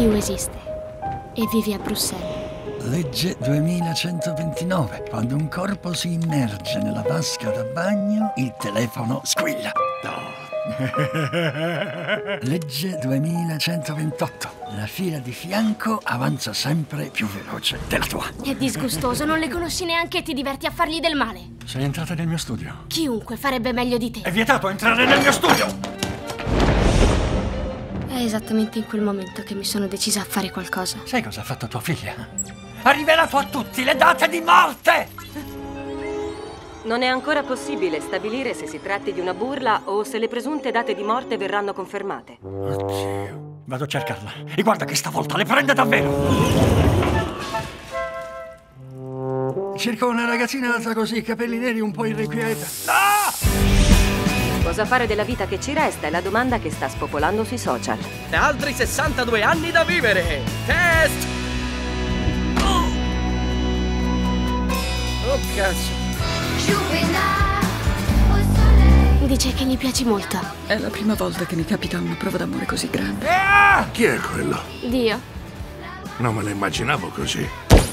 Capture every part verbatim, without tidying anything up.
Dio esiste e vivi a Bruxelles. Legge duemilacentoventinove. Quando un corpo si immerge nella vasca da bagno, il telefono squilla. No. Legge duemilacentoventotto. La fila di fianco avanza sempre più veloce della tua. È disgustoso, non le conosci neanche e ti diverti a fargli del male. Sei entrata nel mio studio. Chiunque farebbe meglio di te. È vietato entrare nel mio studio! È esattamente in quel momento che mi sono decisa a fare qualcosa. Sai cosa ha fatto tua figlia? Ha rivelato a tutti le date di morte! Non è ancora possibile stabilire se si tratti di una burla o se le presunte date di morte verranno confermate. Oddio. Vado a cercarla. E guarda che stavolta le prende davvero! Cerco una ragazzina alta così, capelli neri un po' irrequieta. No! Cosa fare della vita che ci resta è la domanda che sta spopolando sui social. Altri sessantadue anni da vivere! Test! Oh, cazzo! Dice che gli piaci molto. È la prima volta che mi capita una prova d'amore così grande. Ah! Chi è quello? Dio. Non me lo immaginavo così.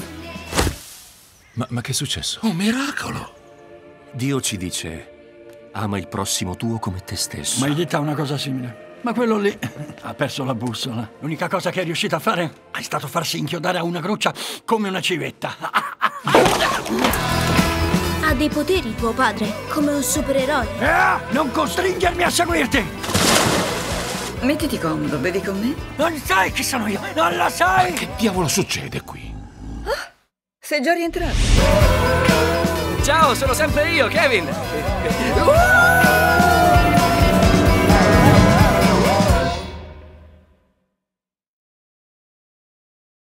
Ma, ma che è successo? Un miracolo! Dio ci dice: ama il prossimo tuo come te stesso. Mai detta una cosa simile. Ma quello lì ha perso la bussola. L'unica cosa che è riuscito a fare è stato farsi inchiodare a una gruccia come una civetta. Ha dei poteri tuo padre, come un supereroe. Eh, non costringermi a seguirti! Mettiti comodo, bevi con me? Non sai chi sono io, non lo sai! Che diavolo succede qui? Ah, sei già rientrato. Ciao, sono sempre io, Kevin!